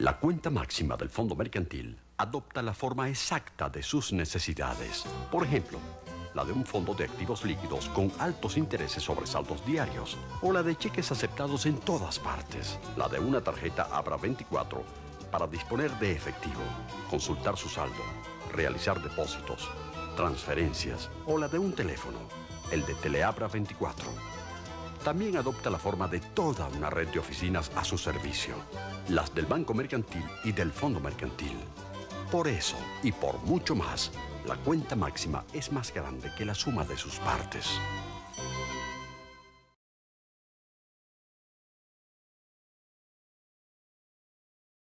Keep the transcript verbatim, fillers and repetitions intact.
La cuenta máxima del Fondo Mercantil adopta la forma exacta de sus necesidades. Por ejemplo, la de un fondo de activos líquidos con altos intereses sobre saldos diarios, o la de cheques aceptados en todas partes, la de una tarjeta Abra veinticuatro para disponer de efectivo, consultar su saldo, realizar depósitos, transferencias, o la de un teléfono, el de Teleabra veinticuatro. También adopta la forma de toda una red de oficinas a su servicio, las del Banco Mercantil y del Fondo Mercantil. Por eso, y por mucho más, la cuenta máxima es más grande que la suma de sus partes.